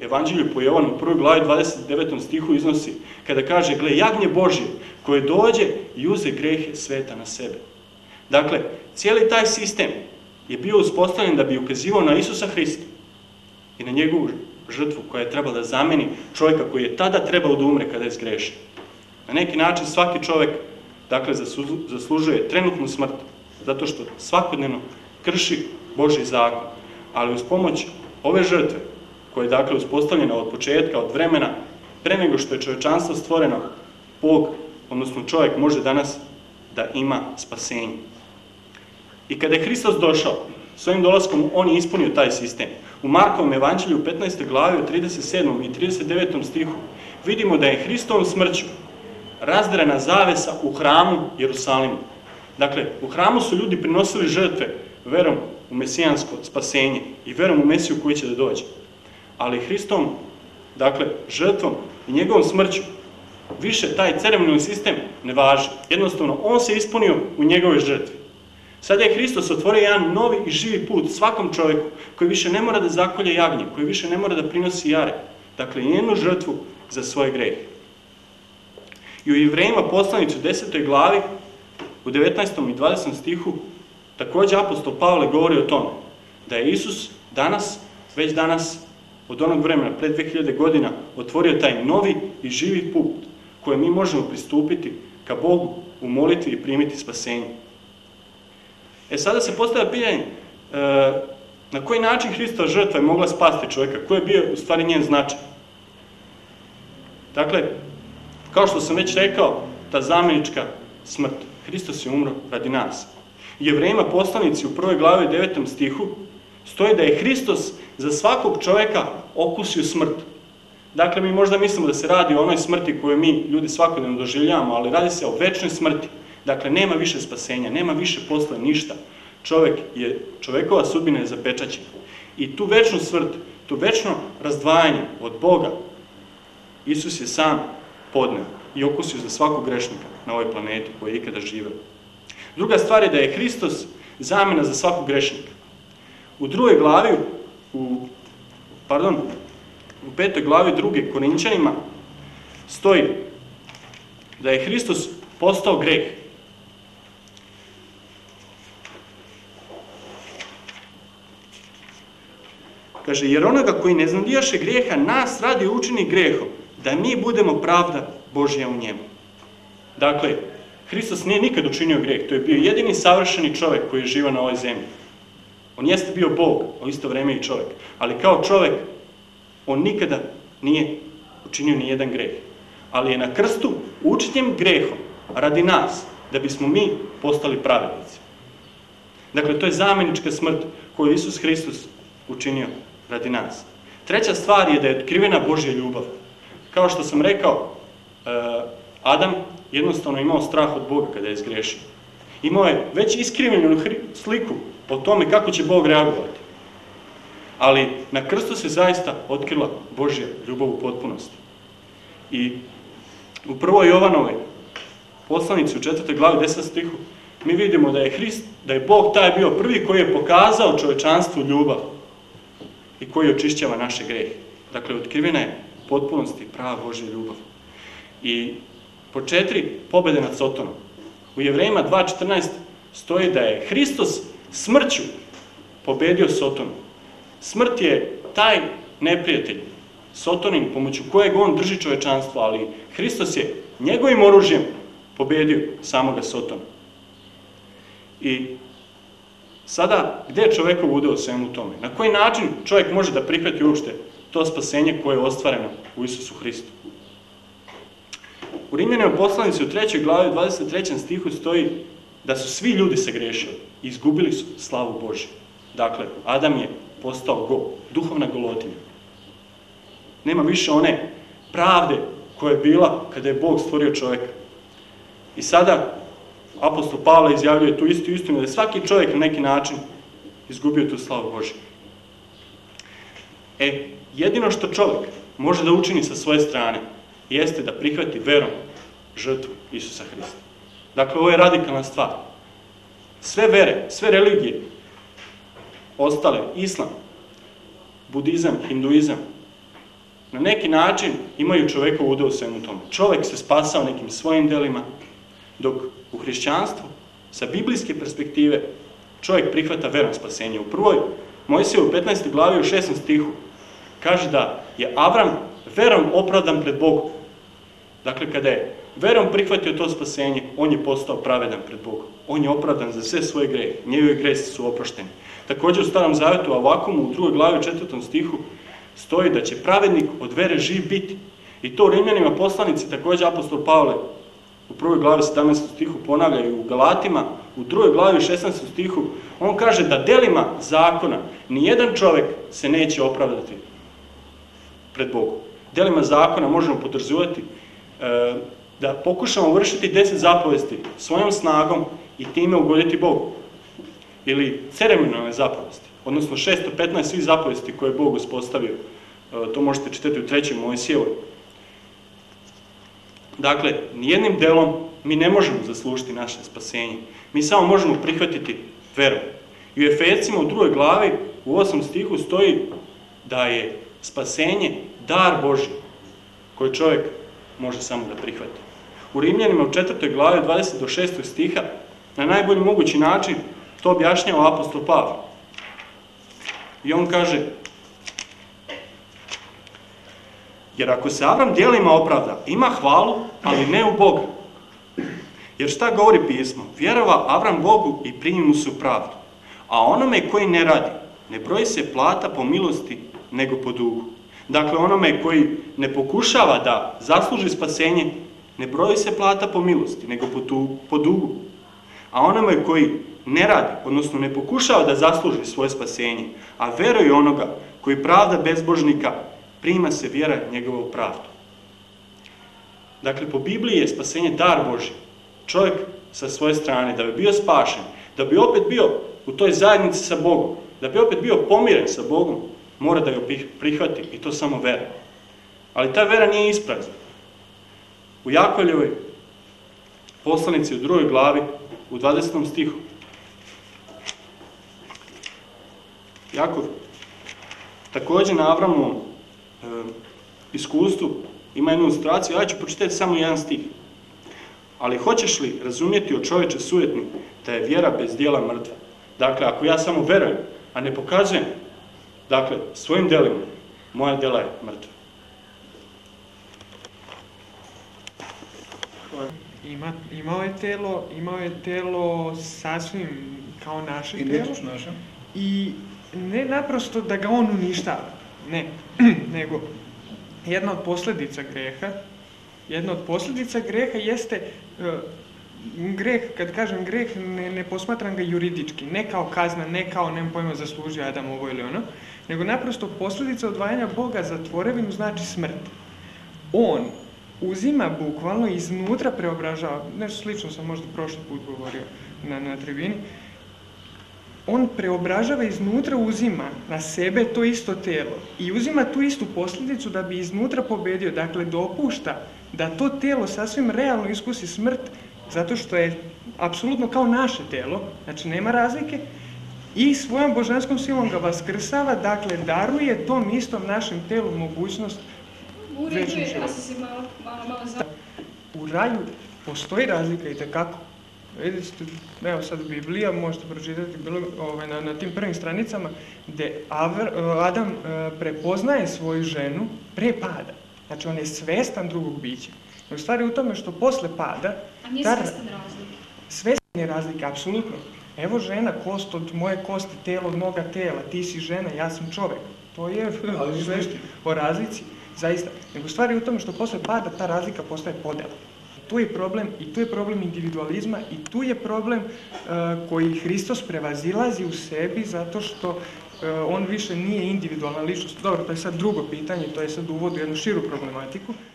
Evanđelju po Jovanu u 1. glavi 29. stihu iznosi, kada kaže, gle, jagnje Božje koje dođe i uze grehe sveta na sebe. Dakle, cijeli taj sistem je bio uspostavljen da bi ukazivao na Isusa Hrista i na njegovu žrtvu koja je trebala da zameni čovjeka koji je tada trebao da umre kada je zgrešio. Na neki način svaki čovjek, dakle, zaslužuje trenutnu smrt, zato što svakodnevno krši Božji zakon. Ali uz pomoć ove žrtve, koja je, dakle, uspostavljena od početka, od vremena, pre nego što je čovječanstvo stvoreno, Bog, odnosno čovjek, može danas da ima spasenje. I kada je Hristos došao, svojim dolaskom on je ispunio taj sistem. U Markovom evanđelju u 15. glavi u 37. i 39. stihu vidimo da je Hristovom smrću razdrana zavesa u hramu Jerusalimu. Dakle, u hramu su ljudi prinosili žrtve verom u mesijansko spasenje i verom u Mesiju koji će da dođe. Ali Hristovom, dakle, žrtvom i njegovom smrću više taj ceremonijalni sistem ne važi. Jednostavno, on se ispunio u njegovoj žrtvi. Sada je Hristos otvorio jedan novi i živi put svakom čovjeku koji više ne mora da zakolje jagnje, koji više ne mora da prinosi jare. Dakle, jednu žrtvu za svoje grehe. I u Jevrejima poslanici u 10. glavi, u 19. i 20. stihu, također apostol Pavle govori o tome da je Isus danas, već danas, od onog vremena, pred 2000 godina, otvorio taj novi i živi put kojem mi možemo pristupiti ka Bogu u molitvi i primiti spasenje. Sada se postavlja pitanje na koji način Hristova žrtva je mogla spasti čovjeka, koji je bio u stvari njen značaj. Dakle, kao što sam već rekao, ta zamjenička smrt. Hristos je umro radi nas. U Jevrejima poslanici u 1. glavi 9. stihu stoji da je Hristos za svakog čovjeka okusio smrt. Dakle, mi možda mislimo da se radi o onoj smrti koju mi ljudi svakodnevno doživljavamo, ali radi se o večnoj smrti. Dakle, nema više spasenja, nema više posla, ništa. Čovjekova sudbina je zapečaćena. I tu večnu smrt, tu večno razdvajanje od Boga, Isus je sam podneo i okusio za svakog grešnika na ovoj planeti koji je ikada živeo. Druga stvar je da je Hristos zamjena za svakog grešnika. U 2. glavi, u 5. glavi 2. Korinčanima stoji da je Hristos postao greh. Kaže, jer onoga koji ne znadijaše grijeha nas radi učini grehom, da mi budemo pravda Božja u njemu. Dakle, Hristos nije nikad učinio grijeh, to je bio jedini savršeni čovjek koji je živio na ovoj zemlji. On jeste bio Bog, a u isto vrijeme i čovjek, ali kao čovjek on nikada nije učinio ni jedan grijeh. Ali je na krstu učinjen grehom radi nas, da bismo mi postali pravednici. Dakle, to je zamjenička smrt koju je Isus Hristos učinio radi nas. Treća stvar je da je otkrivena Božja ljubav. Kao što sam rekao, Adam jednostavno imao strah od Boga kada je zgrešio. Imao je već iskrivljenu sliku o tome kako će Bog reagovati. Ali na krstu se zaista otkrila Božja ljubav u potpunosti. I u 1. Jovanovoj poslanici u 4. glavi 10. stihu mi vidimo da je Bog taj bio prvi koji je pokazao čovječanstvu ljubav i koji očišćava naše grehe. Dakle, otkrivena je u potpunosti prava Božja ljubav. I po 4 pobjede nad Sotonom. U Jevrejima 2.14 stoji da je Hristos smrću pobedio Sotonu. Smrt je taj neprijatelj, Sotonin, pomoću kojeg on drži čovječanstvo, ali Hristos je njegovim oružjem pobedio samoga Sotona. I sada, gdje je čovjekov udeo u svemu tome? Na koji način čovjek može da prihvati uopšte to spasenje koje je ostvareno u Isusu Hristu? U Rimljanima poslanici u 3. glavi 23. stihu stoji da su svi ljudi sagriješili i izgubili su slavu Božju. Dakle, Adam je postao go, duhovna golotinja. Nema više one pravde koja je bila kada je Bog stvorio čovjeka. I sada apostol Pavle izjavljuje tu istu istinu da je svaki čovjek na neki način izgubio tu slavu Božju. Jedino što čovjek može da učini sa svoje strane jeste da prihvati verom žrtvu Isusa Hrista. Dakle, ovo je radikalna stvar. Sve vere, sve religije, ostale, islam, budizam, hinduizam, na neki način imaju čovjekov udeo u svemu tome. Čovjek se spasao nekim svojim delima, dok u hrišćanstvu, sa biblijske perspektive, čovjek prihvata verom spasenje. U prvoj Mojsijevoj 15. glavi u 6. stihu kaže da je Avram verom opravdan pred Bogom. Dakle, kada je verom prihvatio to spasenje, on je postao pravedan pred Bogom. On je opravdan za sve svoje grehe. Njegovi gresi su oprošteni. Također u Starom Zavjetu, ovako u 2. glavi u 4. stihu stoji da će pravednik od vere živ biti. I to u Rimljanima poslanici, također apostol Pavle u 1. glavi 17. stihu ponavlja i u Galatima, u 2. glavi 16. stihu, on kaže da delima zakona nijedan čovjek se neće opravdati pred Bogom. Delima zakona možemo podrazumijevati da pokušamo vršiti 10 zapovesti svojom snagom i time ugoditi Bogu. Ili ceremonijalne zapovesti, odnosno 615 svih zapovesti koje je Bog uspostavio. To možete čitati u 3. Mojsijevoj. Dakle, nijednim delom mi ne možemo zaslužiti naše spasenje. Mi samo možemo prihvatiti veru. I u Efescima u 2. glavi u 8. stihu stoji da je spasenje dar Božji koji čovjek može samo da prihvati. U Rimljanima u 4. glavi 20 do 6. stiha na najbolji mogući način to objašnjava apostol Pavle. I on kaže: jer ako se Avram djelima opravda, ima hvalu, ali ne u Boga. Jer šta govori pismo? Vjerova Avram Bogu i primi mu se u pravdu. A onome koji ne radi, ne broji se plata po milosti, nego po dugu. Dakle, onome koji ne pokušava da zasluži spasenje, ne broji se plata po milosti, nego po dugu. A onome koji ne radi, odnosno ne pokušava da zasluži svoje spasenje, a veruje onoga koji pravda bezbožnika, prima se vjera njegovu pravdu. Dakle, po Bibliji je spasenje dar Božji. Čovjek sa svoje strane, da bi bio spašen, da bi opet bio u toj zajednici sa Bogom, da bi opet bio pomiren sa Bogom, mora da ga prihvati, i to samo vera. Ali ta vera nije isprazna. U Jakovljevoj poslanici u 2. glavi, u 20. stihu, Jakov također na Avramovom iskustvu ima jednu ilustraciju, ja ću pročitati samo jedan stih. Ali hoćeš li razumjeti o čovječe sujetni da je vjera bez djela mrtva? Dakle, ako ja samo verujem, a ne pokazujem, dakle, svojim djelima, moja djela je mrtva. Imao je telo sasvim kao naše telo. I ne naprosto da ga on uništava, ne, nego jedna od posljedica greha jeste greh, kad kažem greh, ne posmatram ga juridički, ne kao kazna, ne kao, nemam pojma, zaslužio Adam ovo ili ono, nego naprosto posljedica odvajanja Boga za tvorevinu znači smrt. On uzima bukvalno iznutra preobražava, nešto slično sam možda prošli put govorio na tribini, on preobražava iznutra, uzima na sebe to isto telo i uzima tu istu posljedicu da bi iznutra pobedio. Dakle, dopušta da to telo sasvim realno iskusi smrt, zato što je apsolutno kao naše telo, znači nema razlike, i svojom božanskom silom ga vaskrsava, dakle, daruje tom istom našem telu mogućnost večnog života. U raju postoji razlika itekako. Vidite, evo sad Biblija, možete pročitati na tim prvim stranicama, gdje Adam prepoznaje svoju ženu pre pada. Znači, on je svestan drugog bića. U stvari u tome što posle pada... A nije svestan razlike? Svestan je razlika, apsolutno. Evo žena, kost od moje kosti, telo od moga tela, ti si žena, ja sam čovjek. To je svešti o razlici, zaista. Nego u stvari u tome što posle pada ta razlika postaje podela. Tu je problem, i tu je problem individualizma, i tu je problem koji Hristos prevazilazi u sebi zato što on više nije individualna ličnost. Dobro, to je sad drugo pitanje, to je sad uvod u jednu širu problematiku.